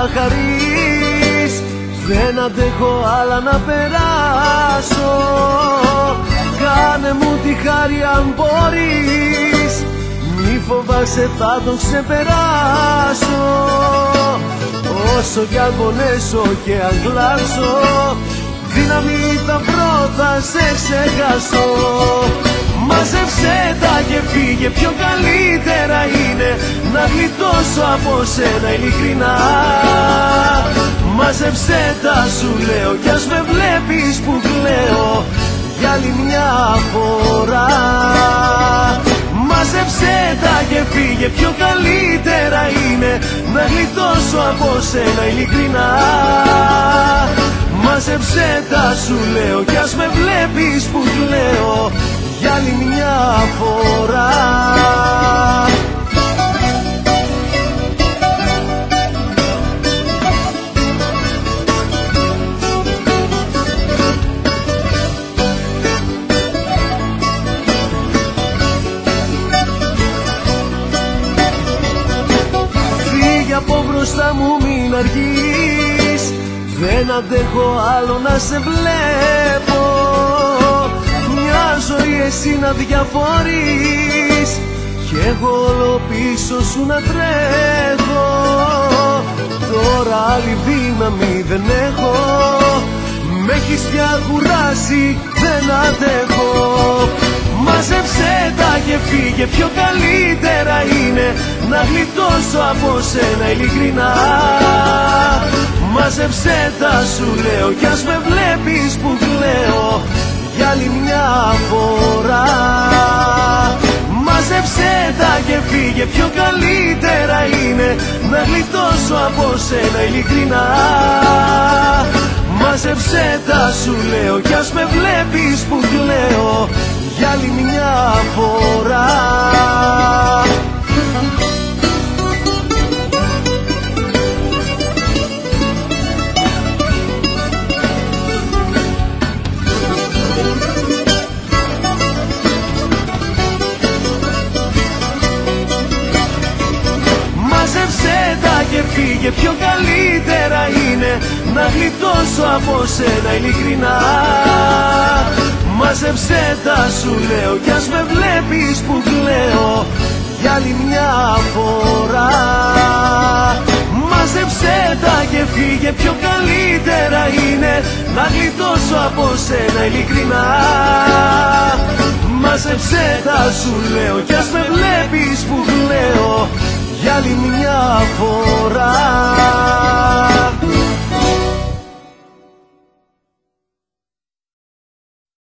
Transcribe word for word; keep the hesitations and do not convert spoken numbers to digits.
χαρείς. Δεν αντέχω άλλα να περάσω. Κάνε μου τη χάρη αν μπορείς. Μη φοβάσαι, θα τον ξεπεράσω. Όσο κι αν πονέσω και αν κλάψω, δύναμη θα βρω, θα σε ξεχάσω. Μάζεψέ τα και φύγε, πιο καλύτερα είναι να γλιτώσω από σένα ειλικρινά. Μάζεψέ τα σου λέω, κι ας με βλέπεις που κλαίω για άλλη μια φορά. Μάζεψέ τα και φύγε, πιο καλύτερα είναι να γλιτώσω από σένα ειλικρινά. Μάζεψέ τα σου λέω, κι ας με βλέπεις που κλαίω για άλλη μια φορά. Φύγε από μπροστά μου, μην αργείς. Δεν αντέχω άλλο να σε βλέπω. Μια ζωή εσύ να διαφορείς κι εγώ όλο πίσω σου να τρέχω. Τώρα άλλη δύναμη δεν έχω. Μ' έχεις πια κουράσει, δεν αντέχω. Μάζεψέ τα και φύγε, πιο καλύτερα είναι να γλιτώσω από σένα ειλικρινά. Μάζεψέ τα σου λέω, κι ας με βλέπεις που κλαίω για άλλη μια φορά. Μάζεψέ τα και φύγε, πιο καλύτερα είναι να γλιτώσω από σένα ειλικρινά. Μάζεψέ τα σου λέω, κι ας με βλέπεις που κλαίω για άλλη μια φορά. Μάζεψέ τα και φύγε, πιο καλύτερα είναι να γλιτώσω από σένα ειλικρινά. Μάζεψέ τα σου λέω, κι ας με βλέπεις που κλαίω για άλλη μια φορά. Μάζεψέ τα και φύγε, πιο καλύτερα είναι να γλιτώσω από σένα ειλικρινά. Μάζεψέ τα σου λέω, κι ας με βλέπεις